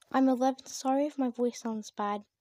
I'm 11. Sorry if my voice sounds bad.